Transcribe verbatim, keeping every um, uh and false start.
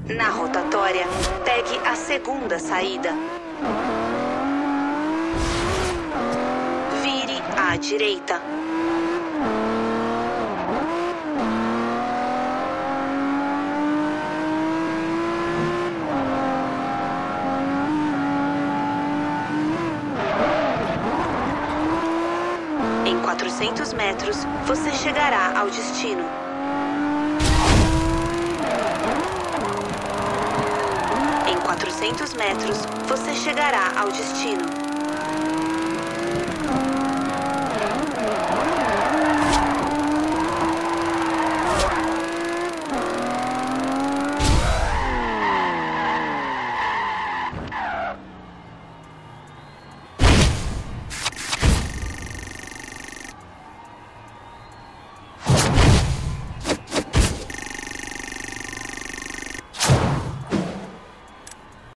Na rotatória, pegue a segunda saída. Vire à direita. Em quatrocentos metros, você chegará ao destino. Em quatrocentos metros, você chegará ao destino.